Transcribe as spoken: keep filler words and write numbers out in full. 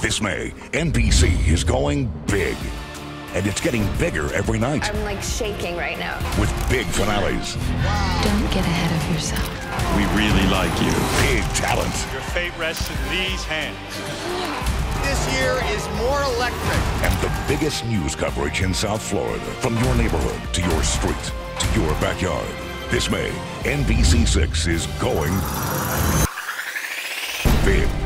This May, N B C is going big. And it's getting bigger every night. I'm like shaking right now. With big finales. Don't get ahead of yourself. We really like you. Big talent. Your fate rests in these hands. This year is more electric. And the biggest news coverage in South Florida. From your neighborhood to your street to your backyard. This May, N B C six is going big.